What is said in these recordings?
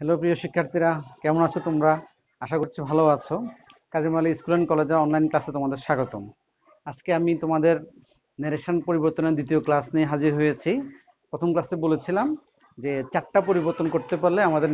Hello প্রিয় শিক্ষার্থীরা, কেমন আছো তোমরা? আশা করছি ভালো আছো। কাজী আলী স্কুল অ্যান্ড কলেজের অনলাইন ক্লাসে তোমাদের স্বাগতম। আজকে আমি তোমাদের ন্যারেশন পরিবর্তনের দ্বিতীয় ক্লাস নিয়ে হাজির হয়েছি। প্রথম ক্লাসে বলেছিলাম যে 4টা পরিবর্তন করতে পারলে আমাদের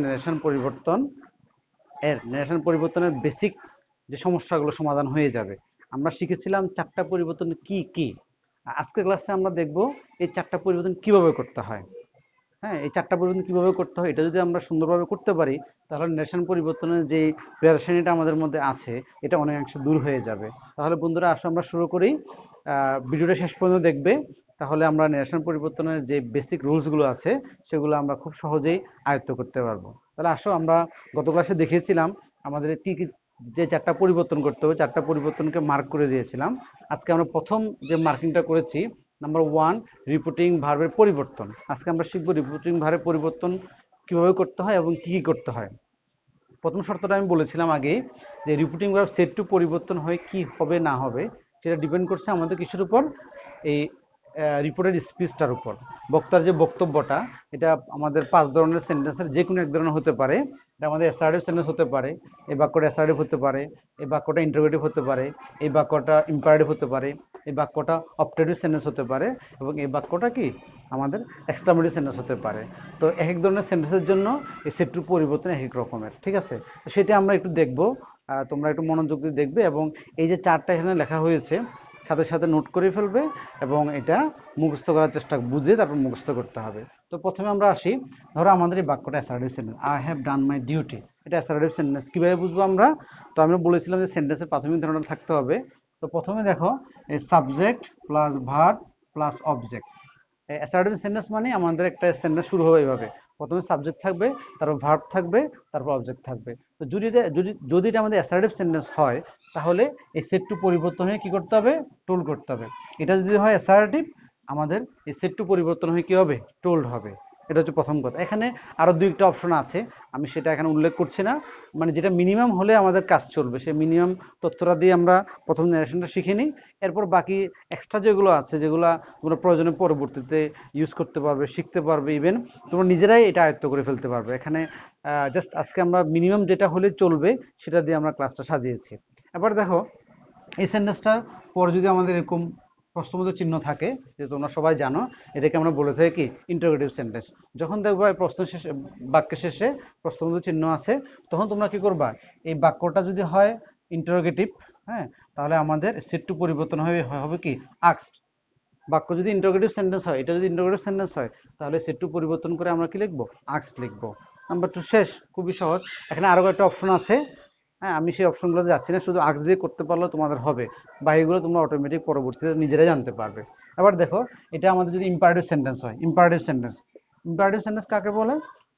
ন্যারেশন পরিবর্তনের বেসিক যে সমস্যাগুলো সমাধান হয়ে যাবে। আমরা শিখেছিলাম 4টা পরিবর্তন কি কি। আজকের ক্লাসে আমরা দেখব এই 4টা পরিবর্তন কিভাবে করতে হয়। হ্যাঁ, এই 4টা পরিবর্তন কিভাবে করতে হয় এটা যদি আমরা সুন্দরভাবে করতে পারি, তাহলে ন্যারেশন পরিবর্তনের যে পেরেশানিটা আমাদের মধ্যে আছে এটা অনেকাংশে দূর হয়ে যাবে। তাহলে বন্ধুরা, আসো আমরা শুরু করি। ভিডিওটা শেষ পর্যন্ত দেখবে, তাহলে আমরা ন্যারেশন পরিবর্তনের যে বেসিক রুলসগুলো আছে সেগুলো আমরা খুব সহজেই আয়ত্ত করতে পারবো। তাহলে আসো, আমরা গত ক্লাসে দেখিয়েছিলাম আমাদের কি কি যে 4টা পরিবর্তন করতে হবে, 4টা পরিবর্তনকে মার্ক করে দিয়েছিলাম। আজকে আমরা প্রথম যে মার্কিংটা করেছি, নাম্বার 1, রিপোর্টিং ভার্বের পরিবর্তন। আজকে আমরা শিখবো রিপোর্টিং ভার্বের পরিবর্তন কিভাবে করতে হয় এবং কি কি করতে হয়। প্রথম শর্তটা আমি বলেছিলাম আগে, যে রিপোর্টিং ভার্ব সেট টু পরিবর্তন হয় কি হবে না হবে সেটা ডিপেন্ড করছে আমাদের কিসের উপর? এই রিপোর্টের স্পিচটার উপর। বক্তার যে বক্তব্যটা, এটা আমাদের 5 ধরনের সেন্টেন্সের যে কোনো এক ধরনের হতে পারে। এটা আমাদের অ্যাসার্টিভ সেন্টেন্স হতে পারে, এই বাক্যটা অ্যাসার্টিভ হতে পারে, এই বাক্যটা ইন্টারোগেটিভ হতে পারে, এই বাক্যটা ইম্পারেটিভ হতে পারে, এই বাক্যটা অপটেটিভ সেন্টেন্স হতে পারে, এবং এই বাক্যটা কি আমাদের এক্সক্লামেটরি সেন্টেন্স হতে পারে। তো এক এক ধরনের সেন্টেন্সের জন্য এই সেট টু পরিবর্তন এক এক রকমের, ঠিক আছে? তো সেটা আমরা একটু দেখবো। তোমরা একটু মনোযোগ দিয়ে দেখবে, এবং এই যে 4টা এখানে লেখা হয়েছে সাথে সাথে নোট করে ফেলবে, এবং এটা মুখস্থ করার চেষ্টা, বুঝে তারপর মুখস্থ করতে হবে। তো প্রথমে আমরা আসি। ধরো আমাদের এই বাক্যটা assertive sentence, I have done my duty. এটা অ্যাসার্টিভ সেন্টেন্স। কিভাবে বুঝবো আমরা? তো আমরা বলেছিলাম যে সেন্টেন্সের প্রাথমিক ধারণা থাকতে হবে। তো প্রথমে দেখো, এই subject plus verb plus object. Assertive sentence মানে আমাদের একটা সেন্টেন্স শুরু হবে এইভাবে, প্রথমে সাবজেক্ট থাকবে, তারপর ভার্ব থাকবে, তারপর অবজেক্ট থাকবে। তো যদি এটা আমাদের অ্যাসার্টিভ সেন্টেন্স হয়, তাহলে এই সেট টু পরিবর্তন হয়ে কি করতে হবে? টোল করতে হবে। এটা যদি হয় অ্যাসার্টিভ, আমাদের এই সেট টু পরিবর্তন হয়ে কি হবে? টোল্ড হবে। এটা হচ্ছে প্রথম কথা। এখানে আরো দুইটা অপশন আছে, আমি সেটা এখানে উল্লেখ করছি না। মানে যেটা মিনিমাম হলে আমাদের কাজ চলবে, সেই মিনিমাম তথ্যটা দিয়ে আমরা প্রথম ন্যারেশনটা শিখে নিই। এরপর বাকি এক্সট্রা যেগুলো আছে, যেগুলো তোমরা প্রয়োজনে পরবর্তীতে ইউজ করতে পারবে, শিখতে পারবে, ইভেন তোমরা নিজেরাই এটা আয়ত্ত করে ফেলতে পারবে। এখানে জাস্ট আজকে আমরা মিনিমাম যেটা হলে চলবে সেটা দিয়ে আমরা ক্লাসটা সাজিয়েছি। এবার দেখো, এই সেন্টেন্সটার পরে যদি আমাদের এরকম প্রশ্নবোধক চিহ্ন থাকে, যে তোমরা সবাই জানো এটাকে আমরা বলে থাকি কি? Interrogative sentence. যখন দেখবা এই প্রশ্ন শেষে, বাক্যের শেষে প্রশ্নবোধক চিহ্ন আছে, তখন তোমরা কি করবা? এই বাক্যটা যদি হয় ইন্টারোগেটিভ, হ্যাঁ, তাহলে আমাদের সেট টু পরিবর্তন হবে কি? আস্কড। বাক্য যদি ইন্টারোগেটিভ সেন্টেন্স হয়, এটা যদি ইন্টারোগেটিভ সেন্টেন্স হয়, তাহলে সেট টু পরিবর্তন করে আমরা কি লিখবো? আস্কড লিখবো। নাম্বার 2 শেষ, খুবই সহজ। এখানে আরো একটা অপশন আছে, হ্যাঁ, আমি সেই অপশনগুলোতে যাচ্ছি না, শুধু আস্ক দিয়ে করতে পারলেও তোমাদের হবে। বাকিগুলো তোমরা অটোমেটিক পরবর্তীতে নিজেরাই জানতে পারবে। এবার দেখো, এটা আমাদের যদি ইম্পারেটিভ সেন্টেন্স হয়, ইম্পারেটিভ সেন্টেন্স কাকে বলে?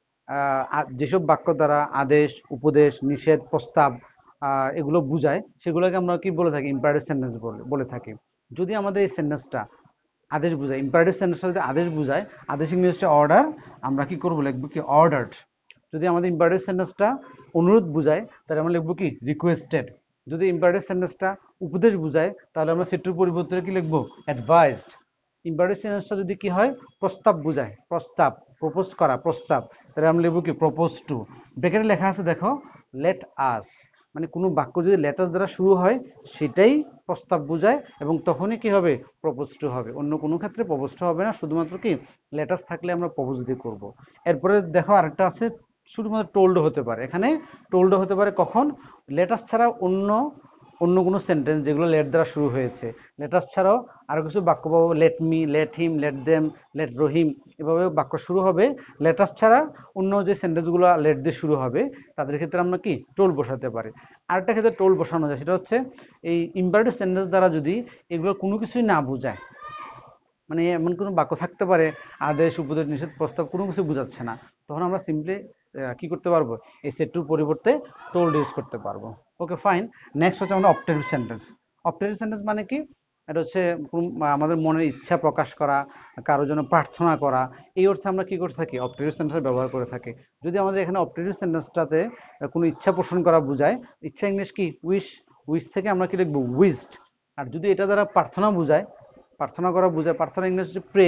যেসব বাক্য দ্বারা আদেশ, উপদেশ, নিষেধ, প্রস্তাব এগুলো বুঝায়, সেগুলোকে আমরা কি বলে থাকি? ইম্পারেটিভ সেন্টেন্স বলে থাকি। যদি আমাদের এই সেন্টেন্সটা আদেশ বুঝায়, ইম্পারেটিভ সেন্টেন্সটা যদি আদেশ বুঝায়, আদেশ ইংলিশে অর্ডার, আমরা কি করবো? লিখবো কি? অর্ডার্ড। যদি আমাদের ইম্পারেটিভ সেন্টেন্সটা অনুরোধ বুঝায়, তাহলে আমরা লিখবো কি? রিকোয়েস্টেড। যদি ইম্পারেটিভ সেন্টেন্সটা উপদেশ বুঝায়, তাহলে আমরা সেটার পরিবর্তনে কি লিখবো? অ্যাডভাইসড। ইম্পারেটিভ সেন্টেন্সটা যদি কি হয়? প্রস্তাব বুঝায়, প্রস্তাব, প্রপোজ করা, প্রস্তাব, তাহলে আমরা লিখবো কি? Propose to. ব্র্যাকেটে লেখা আছে দেখো, লেট আস। মানে কোনো বাক্য যদি লেটার দ্বারা শুরু হয়, সেটাই প্রস্তাব বুঝায়, এবং তখনই কি হবে? প্রপোজ টু হবে। অন্য কোনো ক্ষেত্রে প্রপোজ টু হবে না, শুধুমাত্র কি? লেটাস থাকলে আমরা প্রপোজ দিয়ে করব। এরপরে দেখো আরেকটা আছে, শুধুমাত্র টোল্ড হতে পারে। এখানে টোল্ড হতে পারে কখন? লেটাস ছাড়া অন্য অন্য কোনো সেন্টেন্স যেগুলো লেট দ্বারা শুরু হয়েছে, লেটাস ছাড়াও আরো কিছু বাক্য পাবো, let me, let him, let them, let Rahim, এভাবে বাক্য শুরু হবে। লেটাস ছাড়া অন্য যে সেন্টেন্সগুলো লেট দিয়ে শুরু হবে, তাদের ক্ষেত্রে আমরা কি? টোল বসাতে পারি। আরেকটা ক্ষেত্রে টোল বসানো যায়, সেটা হচ্ছে এই ইম্পারেটিভ সেন্টেন্স দ্বারা যদি এগুলো কোনো কিছুই না বোঝায়, মানে এমন কোনো বাক্য থাকতে পারে আদেশ, উপদেশ, নিষেধ, প্রস্তাব কোনো কিছু বোঝাচ্ছে না, তখন আমরা সিম্পলি কি করতে পারবো? এই সেট টুর পরিবর্তে টোল্ড ইউজ করতে পারবো। ওকে, ফাইন। নেক্সট হচ্ছে আমাদের অপটেটিভ সেন্টেন্স। অপটেটিভ সেন্টেন্স মানে কি? এটা হচ্ছে আমাদের মনের ইচ্ছা প্রকাশ করা, কারোর জন্য প্রার্থনা করা, এই অর্থে আমরা কি করে থাকি? অপটেটিভ সেন্টেন্স ব্যবহার করে থাকি। যদি আমাদের এখানে অপটেটিভ সেন্টেন্সটাতে কোনো ইচ্ছা পোষণ করা বোঝায়, ইচ্ছা ইংলিশ কি? উইশ। উইশ থেকে আমরা কি লিখবো? উইশড। আর যদি এটা দ্বারা প্রার্থনা বোঝায়, প্রার্থনা করা বোঝায়, প্রার্থনা ইংলিশ হচ্ছে প্রে,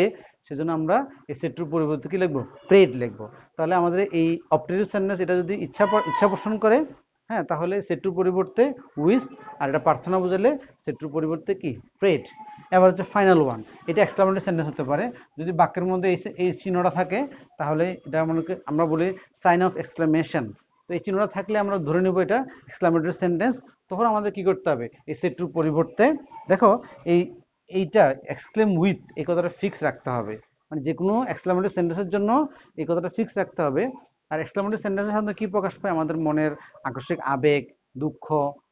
সেজন্য আমরা এই সেট টুর পরিবর্তে কি লিখবো, প্রেড লিখবো। তাহলে আমাদের এই অপটেটিভ সেন্টেন্স এটা যদি ইচ্ছা পোষণ করে, হ্যাঁ, তাহলে সেট টুর পরিবর্তে উইশ, আর এটা প্রার্থনা বোঝালে সেট টুর পরিবর্তে কি, প্রেড। এবার হচ্ছে ফাইনাল ওয়ান, এটা এক্সক্লামেটরি সেন্টেন্স হতে পারে। যদি বাক্যের মধ্যে এই চিহ্নটা থাকে তাহলে এটা আমরা বলি সাইন অফ এক্সক্লামেশন। তো এই চিহ্নটা থাকলে আমরা ধরে নেব এটা এক্সক্লামেটরি সেন্টেন্স। তখন আমাদের কি করতে হবে, এই সেট টুর পরিবর্তে দেখো এইটা এক্সক্লেম উইথ এই কথাটা ফিক্স রাখতে হবে। মানে যে কোনো এক্সক্লামেটরি সেন্টেন্সের জন্য এই কথাটা ফিক্স রাখতে হবে। আর এক্সক্লামেটরি সেন্টেন্সের সাথে কি প্রকাশ পায়, আমাদের মনের আকস্মিক আবেগ, দুঃখ,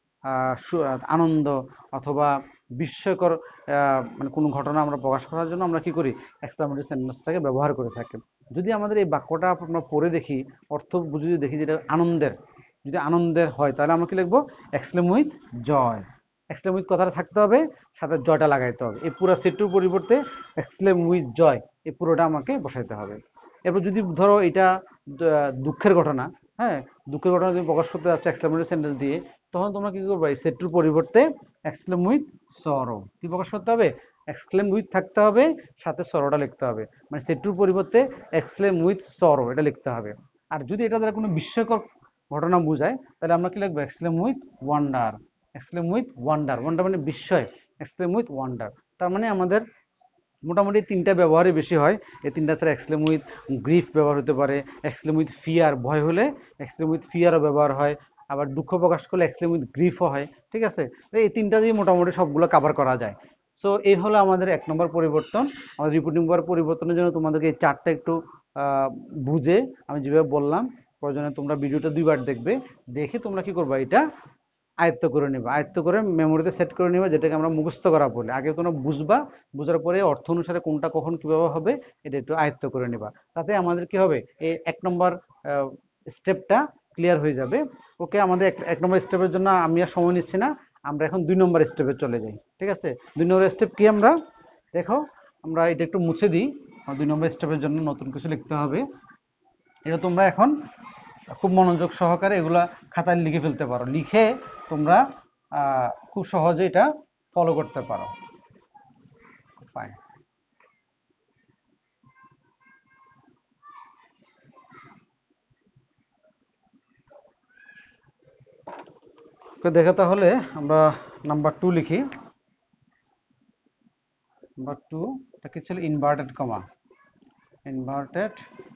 আনন্দ অথবা বিস্ময়কর মানে কোনো ঘটনা আমরা প্রকাশ করার জন্য আমরা কি করি, এক্সক্লামেটরি সেন্টেন্সটাকে ব্যবহার করে থাকি। যদি আমাদের এই বাক্যটা আমরা পড়ে দেখি, অর্থ বুঝে যদি দেখি যেটা আনন্দের, যদি আনন্দের হয় তাহলে আমরা কি লিখবো, exclaim with joy. Exclaim with কথাটা থাকতে হবে, সাথে জয়টা লাগাইতে হবে। এই পুরো সেটটুর পরিবর্তে এক্সক্লেম উইথ জয় এই পুরোটা আমাকে বসাইতে হবে। এরপর যদি ধরো এটা দুঃখের ঘটনা, হ্যাঁ, দুঃখের ঘটনা তুমি প্রকাশ করতে যাচ্ছ এক্সক্লেমেটরি সেন্টেন্স দিয়ে, তখন তোমরা কি করবে, এই সেটটুর পরিবর্তে এক্সক্লেম উইথ সরো কি প্রকাশ করতে হবে, এক্সক্লেম উইথ থাকতে হবে, সাথে সরোটা লিখতে হবে। মানে সেটটুর পরিবর্তে এক্সক্লেম উইথ সরো এটা লিখতে হবে। আর যদি এটা দ্বারা কোনো বিস্ময়কর ঘটনা বোঝায় তাহলে আমরা কি লিখবো, exclaim with wonder. Exclaim with wonder, wonder মানে বিস্ময়, এক্সক্লেম উইথ ওয়ান্ডার। তার মানে আমাদের মোটামুটি তিনটা ব্যবহারই বেশি হয়। এই তিনটা ছাড়া এক্সক্লেম উইথ গ্রিফ ব্যবহার হতে পারে, এক্সক্লেম উইথ ফিয়ার ভয় হলে এক্সক্লেম উইথ ফিয়ারও ব্যবহার হয়, আবার দুঃখ প্রকাশ করলে এক্সক্লেম উইথ গ্রিফও হয়। ঠিক আছে, তো এই তিনটা দিয়ে মোটামুটি সবগুলো কভার করা যায়। সো এই হলো আমাদের 1 নম্বর পরিবর্তন। আমাদের রিপোর্টিং পাওয়ার পরিবর্তনের জন্য তোমাদেরকে এই চারটা একটু বুঝে আমি যেভাবে বললাম, প্রয়োজনে তোমরা ভিডিওটা 2বার দেখবে, দেখে তোমরা কি করবা, এটা আয়ত্ত করে নেবা, আয়ত্ত করে মেমোরিতে সেট করে নেবা, যেটাকে আমরা মুখস্থ করা বলি। আগে তোমরা বুঝবা, বুঝার পরে অর্থ অনুসারে কোনটা কখন কিভাবে হবে এটা একটু আয়ত্ত করে নেবা। তাতে আমাদের কি হবে, এই 1 নম্বর স্টেপটা ক্লিয়ার হয়ে যাবে। ওকে, আমাদের 1 নম্বর স্টেপের জন্য আমি আর সময় নিচ্ছি না, আমরা এখন 2 নম্বর স্টেপে চলে যাই। ঠিক আছে, 2 নম্বর স্টেপ কি, আমরা দেখো, আমরা এটা একটু মুছে দিই। 2 নম্বর স্টেপের জন্য নতুন কিছু লিখতে হবে। এটা তোমরা এখন খুব মনোযোগ সহকারে এগুলা খাতায় লিখে ফেলতে পারো, লিখে তোমরা খুব সহজে এটা ফলো করতে পারো। ফাইন, দেখে তাহলে আমরা নাম্বার 2 লিখি। নাম্বার 2 এটা কি ছিল, ইনভার্টেড কমা, ইনভার্টেড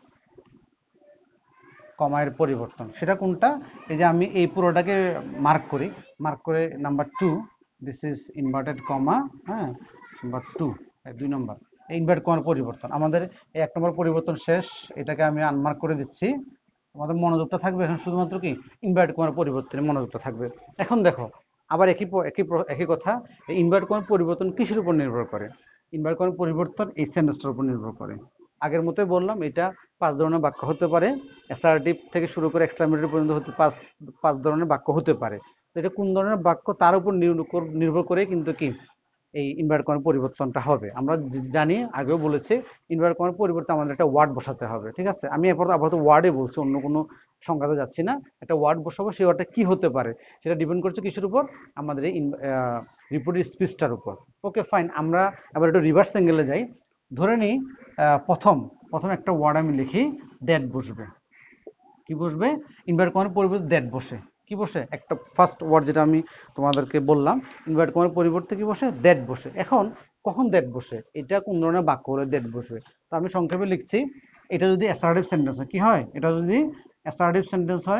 কমায়ের পরিবর্তন। সেটা কোনটা, এই যে আমি এই পুরোটাকে মার্ক করি, মার্ক করে number 2, this is inverted comma, হ্যাঁ, নাম্বার 2, 2 নম্বর এই ইনভার্ট কমার পরিবর্তন। আমাদের এই 1 নম্বর পরিবর্তন শেষ, এটাকে আমি আনমার্ক করে দিচ্ছি। আমাদের মনোযোগটা থাকবে এখন শুধুমাত্র কি, ইনভার্ট কমার পরিবর্তনে মনোযোগটা থাকবে। এখন দেখো, আবার একই কথা, এই ইনভার্ট কমার পরিবর্তন কিসের উপর নির্ভর করে, ইনভার্ট কমার পরিবর্তন এই সেন্টেন্সটার উপর নির্ভর করে। আগের মতোই বললাম, এটা 5 ধরনের বাক্য হতে পারে, অ্যাসার্টিভ থেকে শুরু করে এক্সক্লামেটরি পর্যন্ত পাঁচ ধরনের বাক্য হতে পারে। তো এটা কোন ধরনের বাক্য তার উপর নির্ভর করে কিন্তু কি এই ইনভার্ট কমার পরিবর্তনটা হবে। আমরা জানি, আগেও বলেছি, ইনভার্ট কমার পরিবর্তে আমাদের একটা ওয়ার্ড বসাতে হবে। ঠিক আছে, আমি আপাতত ওয়ার্ডে বলছি, অন্য কোনো সংজ্ঞাতে যাচ্ছি না। একটা ওয়ার্ড বসাবো, সেই ওয়ার্ডটা কি হতে পারে সেটা ডিপেন্ড করছে কিসের উপর, আমাদের এই রিপোর্টের স্পিচটার উপর। ওকে ফাইন, আমরা আবার একটু রিভার্স অ্যাঙ্গেলে যাই। ধরে নিই প্রথম একটা ওয়ার্ড আমি লিখি, দ্যাট বসবে। কি বসবে, ইনভার্ট কমার পরিবর্তে দ্যাট বসে, কি বসে, একটা ফার্স্ট ওয়ার্ড যেটা আমি তোমাদেরকে বললাম, ইনভার্ট কমার পরিবর্তে কি বসে, দ্যাট বসে। এখন কখন দ্যাট বসে, এটা কোন ধরনের বাক্য হলে দ্যাট বসবে, তো আমি সংক্ষেপে লিখছি, এটা যদি অ্যাসার্টিভ সেন্টেন্স হয়, কি হয়, এটা যদি অ্যাসার্টিভ সেন্টেন্স হয়,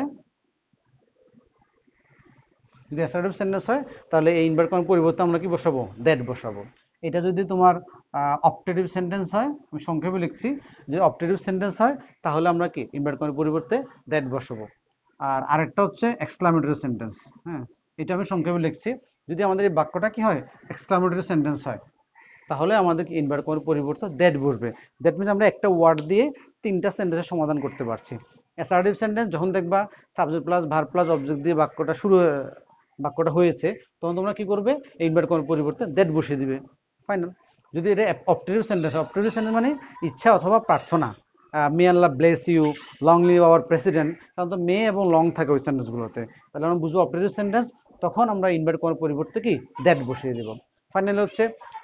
যদি অ্যাসার্টিভ সেন্টেন্স হয় তাহলে এই ইনভার্ট কমার পরিবর্তে আমরা কি বসাবো, দ্যাট বসাবো। এটা যদি তোমার অপটেটিভ সেন্টেন্স হয়, আমি সংক্ষেপে লিখছি, যদি অপটেটিভ সেন্টেন্স হয় তাহলে আমরা কি ইনভার্ট কমার পরিবর্তে দ্যাট বসাবো। আর আরেকটা হচ্ছে এক্সক্লামেটরি সেন্টেন্স, হ্যাঁ, এটা আমি সংক্ষেপে লিখছি, যদি আমাদের এই বাক্যটা কি হয়, এক্সক্লামেটরি সেন্টেন্স হয়, তাহলে আমাদের ইনভার্ট কমার পরিবর্তে দ্যাট বসবে। দ্যাট মিনস আমরা একটা ওয়ার্ড দিয়ে 3টা সেন্টেন্সের সমাধান করতে পারছি। অ্যাসার্টিভ সেন্টেন্স যখন দেখবা subject plus verb plus object দিয়ে বাক্যটা হয়েছে, তখন তোমরা কি করবে, ইনভার্ট কমার পরিবর্তে দ্যাট বসিয়ে দিবে। ফাইনাল। যদি এটা অপটেটিভ সেন্টেন্স মানে ইচ্ছা অথবা প্রার্থনা, may Allah bless you, long live our president, কারণ তো মে এবং লং থাকে ওই সেন্টেন্সগুলোতে, তাহলে আমরা বুঝবো অপটেটিভ সেন্টেন্স, তখন আমরা ইনভার্ট করার পরিবর্তে কি দ্যাট বসিয়ে দেবো। ফাইনালি হচ্ছে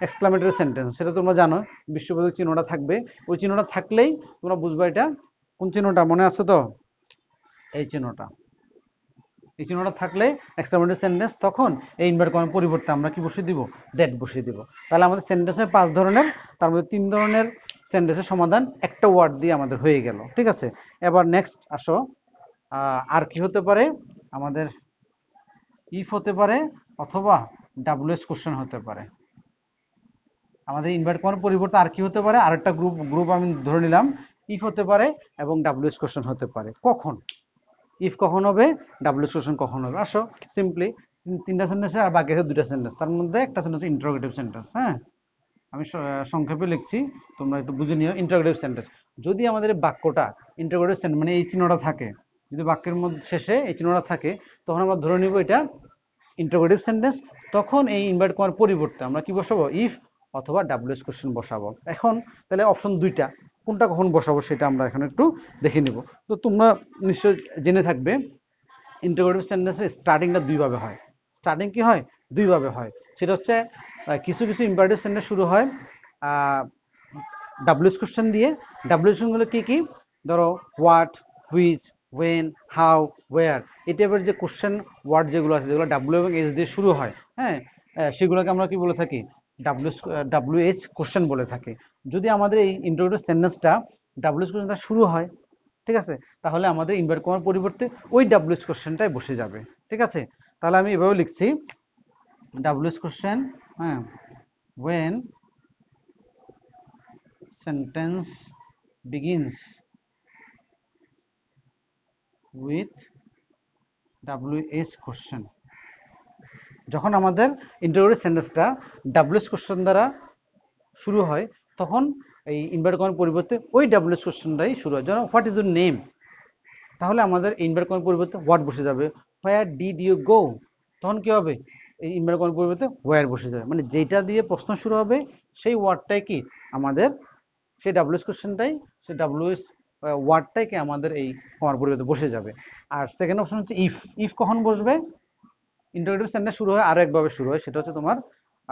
এক্সক্লামেটরি সেন্টেন্স, সেটা তোমরা জানো বিশ্ববোধক চিহ্নটা থাকবে, ওই চিহ্নটা থাকলেই তোমরা বুঝবা এটা কোন চিহ্নটা, মনে আছে তো? এই চিহ্নটা, এই চিহ্নটা থাকলে এক্সক্লামেটরি সেন্টেন্স, তখন এই ইনভার্টেড কমার পরিবর্তে আমরা কি বসিয়ে দিব? দ্যাট বসিয়ে দিব। তাহলে আমাদের সেন্টেন্সের 5 ধরনের, তার মধ্যে 3 ধরনের সেন্টেন্সের সমাধান একটা ওয়ার্ড দিয়ে আমাদের হয়ে গেল। ঠিক আছে, এবার নেক্সট আসো, আর কি হতে পারে আমাদের? ইফ হতে পারে অথবা ডাব্লিউএস কোশ্চেন হতে পারে। আমাদের ইনভার্ট করার পরিবর্তে আর কি হতে পারে? আরেকটা গ্রুপ আমি ধরে নিলাম, ইফ হতে পারে এবং ডাব্লিউএস কোশ্চেন হতে পারে। কখন ইফ কখন হবে, ডাব্লিউএস কোশ্চেন কখন হবে? আসো সিম্পলি 3টা সেন্টেন্স আর বাকি আছে 2টা সেন্টেন্স, তার মধ্যে একটা সেন্টেন্স ইন্টারোগেটিভ সেন্টেন্স। হ্যাঁ, আমি সংক্ষেপে লিখছি, তোমরা একটু বুঝে নিও। ইন্টারোগেটিভ সেন্টেন্স, যদি আমাদের বাক্যটা ইন্টারোগেটিভ সেন্টেন্স মানে এই চিহ্নটা থাকে, যদি বাক্যের মধ্যে শেষে এই চিহ্নটা থাকে, তখন আমরা ধরে নিব এটা ইন্টারোগেটিভ সেন্টেন্স। তখন এই ইনভার্ট করার পরিবর্তে আমরা কি বসাবো? ইফ অথবা ডাব্লিউএস কোশ্চেন বসাবো। এখন তাহলে অপশন 2টা, কোনটা কখন বসাবো সেটা আমরা এখন একটু দেখে নিব। তো তোমরা নিশ্চয় জেনে থাকবে ইন্টারোগেটিভ সেন্টেন্সের স্টার্টিংটা 2 ভাবে হয়। স্টার্টিং কি হয়? 2 ভাবে হয়। সেটা হচ্ছে কিছু কিছু ইম্পারেটিভ সেন্টেন্স শুরু হয় ডাব্লিউএস কোশ্চেন দিয়ে। ডাব্লিউএস কোশ্চেনগুলো কি কি? ধরো what, which, when, how, where, এই টাইপের যে কোশ্চেন ওয়ার্ড যেগুলো আছে, যেগুলো ডাব্লিউ এবং এইচ দিয়ে শুরু হয়, হ্যাঁ, সেগুলোকে আমরা কি বলে থাকি? ডাব্লিউএইচ কোশ্চেন বলে থাকি। যদি আমাদের এই ইন্টারোগেটিভ সেন্টেন্সটা ডাব্লিউএস কোশ্চেনটা শুরু হয়, ঠিক আছে, তাহলে আমাদের ইনভার্ট কমার পরিবর্তে ওই ডাব্লিউএস কোশ্চেনটাই বসে যাবে। ঠিক আছে, তাহলে আমি এভাবে লিখছি, ডাব্লিউএস কোশ্চেন, হ্যাঁ, when sentence begins with WH question, যখন আমাদের ইন্টারোগেটিভ সেন্টেন্সটা ডাব্লিউএস কোশ্চেন দ্বারা শুরু হয়, তখন এই ইনভার্ট কমার পরিবর্তে ওই ডাব্লিউএস কোশ্চেনটাই শুরু হয়। যেমন হোয়াট ইজ ইউর নেম, তাহলে আমাদের ইনভার্ট কমার পরিবর্তে হোয়াট বসে যাবে। হোয়ার ডিড ইউ গো, তখন কি হবে? এই ইনভার্ট কমার পরিবর্তে হোয়ার বসে যাবে। মানে যেটা দিয়ে প্রশ্ন শুরু হবে সেই ওয়ার্ডটাই কি আমাদের, সেই ডাব্লিউএস কোশ্চেনটাই, সেই ডাব্লিউএস ওয়ার্ডটাই কি আমাদের এই কমার পরিবর্তে বসে যাবে। আর সেকেন্ড অপশন হচ্ছে ইফ। ইফ কখন বসবে? ইন্টারোগেটিভ সেন্টেন্স শুরু হয় আরো একভাবে শুরু হয়, সেটা হচ্ছে তোমার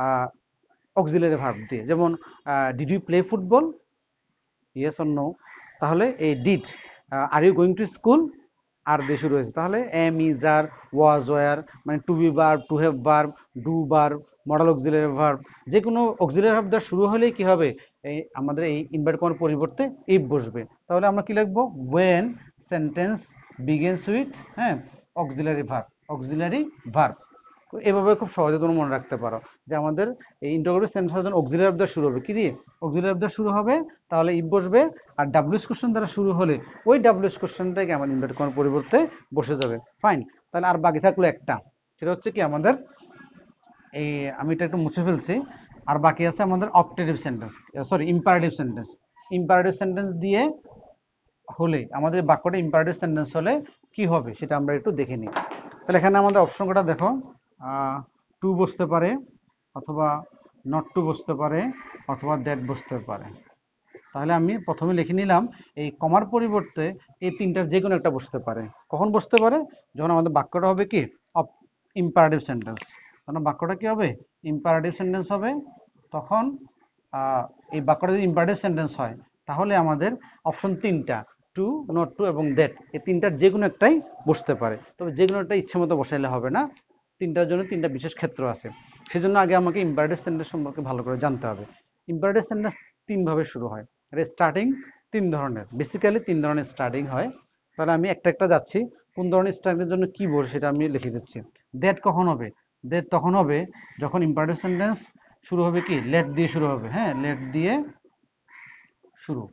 অক্সিলারি ভার্ব দিয়ে। যেমন did you play football, yes or no, তাহলে এই did. Are you going to school, are দিয়ে শুরু হয়েছে, তাহলে am, is, are, was, were, মানে to be verb, to have verb, do verb, modal auxiliary verb, যে কোনো অক্সিলারি ভার্ব দ্বারা শুরু হলেই কি হবে? এই আমাদের এই ইনভার্ট কমার পরিবর্তে ইফ বসবে। তাহলে আমরা কি লিখবো? ওয়েন সেন্টেন্স বিগিনস উইথ, হ্যাঁ, অক্সিলারি ভার্ব, অক্সিলারি ভার্ব। এভাবে খুব সহজে তোমরা মনে রাখতে পারো যে আমাদের এই ইন্টারোগেটিভ সেন্টেন্স যখন অক্সিলারি ভার্ব দ্বারা শুরু হবে, কি দিয়ে? অক্সিলারি ভার্ব দ্বারা শুরু হবে, তাহলে ইফ বসবে। আর ডাব্লিউএস কোশ্চেন দ্বারা শুরু হলে ওই ডাব্লিউএস কোশ্চেনটাকে আমাদের ইনভার্ট করার পরিবর্তে বসে যাবে। ফাইন, তাহলে আর বাকি থাকলো একটা, সেটা হচ্ছে কি আমাদের এই, আমি এটা একটু মুছে ফেলছি, আর বাকি আছে আমাদের optative sentence, sorry imperative sentence. Imperative sentence দিয়ে হলে, আমাদের বাক্যটা ইম্পারেটিভ সেন্টেন্স হলে কি হবে সেটা আমরা একটু দেখে নিই। তাহলে এখানে আমাদের অপশন কটা দেখো, টু বসতে পারে, অথবা নট টু বসতে পারে, অথবা দ্যাট বসতে পারে। তাহলে আমি প্রথমে লিখে নিলাম এই কমার পরিবর্তে এই তিনটার যে কোনো একটা বসতে পারে। কখন বসতে পারে? যখন আমাদের বাক্যটা হবে কি ইম্পারেটিভ সেন্টেন্স। তখন বাক্যটা কি হবে? ইম্পারেটিভ সেন্টেন্স হবে। তখন এই বাক্যটা যদি ইম্পারেটিভ সেন্টেন্স হয়, তাহলে আমাদের অপশন 3টা, টু, নট টু এবং দ্যাট, এই তিনটার যে কোনো একটাই বসতে পারে। তবে যে কোনো একটা ইচ্ছে মতো বসাইলে হবে না, তিনটার জন্য 3টা বিশেষ ক্ষেত্র আছে। সেজন্য আগে আমাকে ইম্পারেটিভ সেন্টেন্স সম্পর্কে ভালো করে জানতে হবে। ইম্পারেটিভ সেন্টেন্স 3 ভাবে শুরু হয়, আর স্টার্টিং 3 ধরনের, বেসিক্যালি 3 ধরনের স্টার্টিং হয়। তাহলে আমি একটা একটা যাচ্ছি, কোন ধরনের স্টার্টিং এর জন্য কি বসে সেটা আমি লিখে দিচ্ছি। দ্যাট কখন হবে? দ্যাট তখন হবে যখন ইম্পারেটিভ সেন্টেন্স শুরু হবে কি লেট দিয়ে শুরু হবে, হ্যাঁ, লেট দিয়ে শুরু।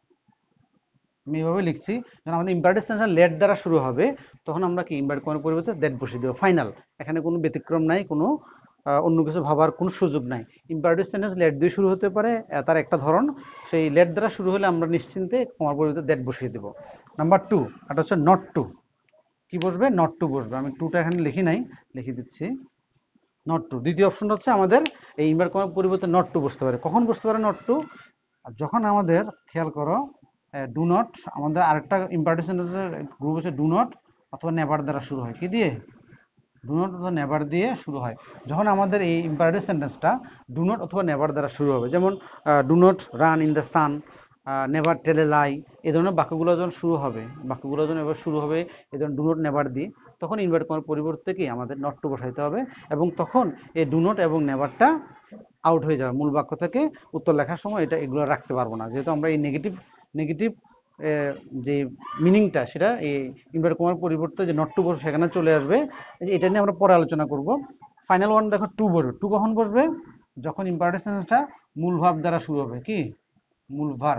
আমি এভাবে লিখছি, যখন আমাদের ইম্পারেটিভ সেন্টেন্স লেট দ্বারা শুরু হবে, তখন আমরা কি ইনভার্ট কমার পরিবর্তে দ্যাট বসিয়ে দেবো। ফাইনাল, এখানে কোনো ব্যতিক্রম নাই, কোনো অন্য কিছু ভাবার কোনো সুযোগ নাই। ইম্পারেটিভ সেন্টেন্স লেট দিয়ে শুরু হতে পারে, তার একটা ধরন, সেই লেট দ্বারা শুরু হলে আমরা নিশ্চিন্তে কমার পরিবর্তে দ্যাট বসিয়ে দেবো। নাম্বার 2, এটা হচ্ছে নট টু। কি বসবে? নট টু বসবে। আমি টুটা এখানে লিখি নাই, লিখে দিচ্ছি, নট টু। দ্বিতীয় অপশনটা হচ্ছে আমাদের এই ইনভার্ট কমার পরিবর্তে নট টু বসতে পারে। কখন বসতে পারে নট টু? যখন আমাদের, খেয়াল করো, ডু নট, আমাদের আরেকটা ইম্পারেটিভ সেন্টেন্সের গ্রুপ হচ্ছে ডু নট অথবা নেভার দ্বারা শুরু হয়, কি দিয়ে? ডু নট অথবা নেভার দিয়ে শুরু হয়। যখন আমাদের এই ইম্পারেটিভ সেন্টেন্সটা ডু নট অথবা নেভার দ্বারা শুরু হবে, যেমন do not run in the sun, never tell a lie, এই ধরনের বাক্যগুলো যখন শুরু হবে, বাক্যগুলো যখন এবার শুরু হবে এই ধরনের ডু নট নেভার দিয়ে, তখন ইনভার্ট করার পরিবর্তে কি আমাদের নট টু বসাইতে হবে, এবং তখন এই ডু নট এবং নেভারটা আউট হয়ে যাবে মূল বাক্য থেকে। উত্তর লেখার সময় এটা এগুলো রাখতে পারবো না, যেহেতু আমরা এই নেগেটিভ নেগেটিভ যে মিনিংটা সেটা এই ইনভার্ট কমার পরিবর্তে যে নট টু বসবে সেখানে চলে আসবে। এটা নিয়ে আমরা পরে আলোচনা করব। ফাইনাল ওয়ান দেখো, টু বসবে। টু কখন বসবে? যখন ইম্পারেটিভ সেন্টেন্সটা মূল ভার্ব দ্বারা শুরু হবে। কি? মূল ভার্ব।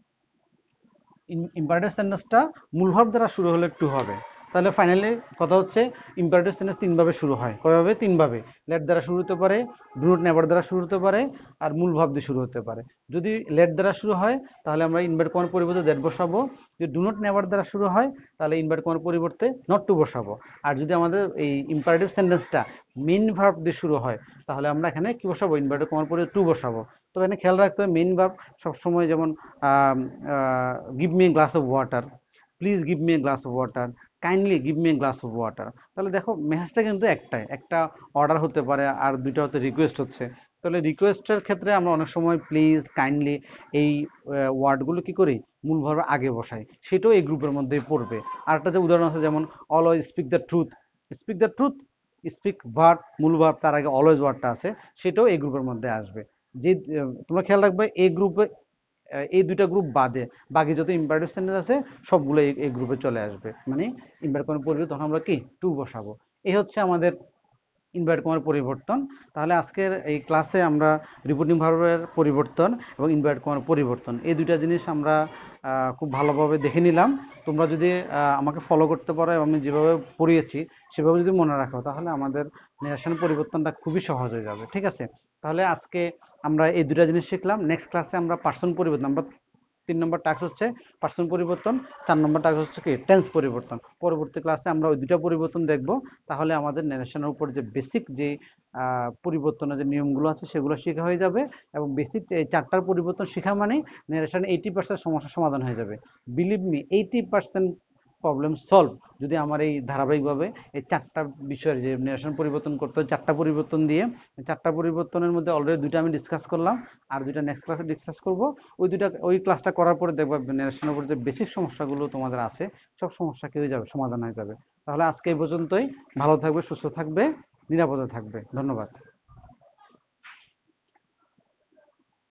ইম্পারেটিভ সেন্টেন্সটা মূল ভার্ব দ্বারা শুরু হলে টু হবে। তাহলে ফাইনালি কথা হচ্ছে ইম্পারেটিভ সেন্টেন্স তিনভাবে শুরু হয়। কয়ভাবে? তিনভাবে। লেট দ্বারা শুরু হতে পারে, ডু নট নেভার দ্বারা শুরু হতে পারে, আর মূল ভার্ব দিয়ে শুরু হতে পারে। যদি লেট দ্বারা শুরু হয় তাহলে আমরা ইনভার্ট কমার পরিবর্তে দ্যাট বসাবো। যদি ডু নট নেভার দ্বারা শুরু হয় তাহলে ইনভার্ট কমার পরিবর্তে নট টু বসাবো। আর যদি আমাদের এই ইম্পারেটিভ সেন্টেন্সটা মেইন ভার্ব দিয়ে শুরু হয় তাহলে আমরা এখানে কি বসাবো? ইনভার্ট কমার পরিবর্তে টু বসাবো। তবে এখানে খেয়াল রাখতে হবে মেইন ভার্ব সবসময়, যেমন give me a glass of water, please give me a glass of water, kindly give me a glass of water. তাহলে দেখো মেসেজটা কিন্তু একটাই, একটা অর্ডার হতে পারে আর দুইটা হতে রিকোয়েস্ট হচ্ছে। তাহলে রিকোয়েস্টের ক্ষেত্রে আমরা অনেক সময় প্লিজ, কাইন্ডলি এই ওয়ার্ডগুলো কি করি? মূল ভার্ব আগে বসাই, সেটাও এই গ্রুপের মধ্যেই পড়বে। আর একটা যে উদাহরণ আছে, যেমন always speak the truth, speak the truth, speak verb, মূল ভার্ব তার আগে অলওয়েজ ওয়ার্ডটা আছে, সেটাও এই গ্রুপের মধ্যে আসবে। যে তোমরা খেয়াল রাখবে এই গ্রুপে, এই দুইটা গ্রুপ বাদে বাকি যত ইম্পারেটিভ সেন্টেন্স আছে সবগুলো এই গ্রুপে চলে আসবে। মানে ইনভার্ট কমার পরিবর্তে তখন আমরা কি? টু বসাবো। এই হচ্ছে আমাদের ইনভার্ট কমার পরিবর্তন। তাহলে আজকের এই ক্লাসে আমরা রিপোর্টিং ভার্বের পরিবর্তন এবং ইনভার্ট কমার পরিবর্তন এই দুইটা জিনিস আমরা খুব ভালোভাবে দেখে নিলাম। তোমরা যদি আমাকে ফলো করতে পারো এবং আমি যেভাবে পড়িয়েছি সেভাবে যদি মনে রাখো তাহলে আমাদের নেশন পরিবর্তনটা খুবই সহজ হয়ে যাবে। ঠিক আছে? তাহলে আজকে আমরা এই দুটা জিনিস শিখলাম। নেক্সট ক্লাসে আমরা পার্সন পরিবর্তন, আমরা 3 নম্বর টাস্ক হচ্ছে পার্সন পরিবর্তন, 4 নম্বর টাস্ক হচ্ছে কি? টেন্স পরিবর্তন। পরবর্তী ক্লাসে আমরা ওই দুটা পরিবর্তন দেখব। তাহলে আমাদের ন্যারেশনের উপর যে বেসিক যে পরিবর্তনের যে নিয়মগুলো আছে সেগুলো শেখা হয়ে যাবে, এবং বেসিক এই 4টার পরিবর্তন শেখা মানেই ন্যারেশন 80% সমস্যার সমাধান হয়ে যাবে। বিলিভ মি, 80% প্রবলেম সলভ যদি আমার এই ধারাবাহিকভাবে এই 4টা বিষয়ের যে ন্যারেশন পরিবর্তন করতে হয়, 4টা পরিবর্তন দিয়ে, 4টা পরিবর্তনের মধ্যে অলরেডি দুইটা আমি ডিসকাস করলাম, আর দুইটা নেক্সট ক্লাসে ডিসকাস করব। ওই ক্লাসটা করার পরে দেখবা ন্যারেশনের উপর যে বেসিক সমস্যাগুলো তোমাদের আছে সব সমস্যা কি হয়ে যাবে? সমাধান হয়ে যাবে। তাহলে আজকে এই পর্যন্তই। ভালো থাকবে, সুস্থ থাকবে, নিরাপদে থাকবে। ধন্যবাদ।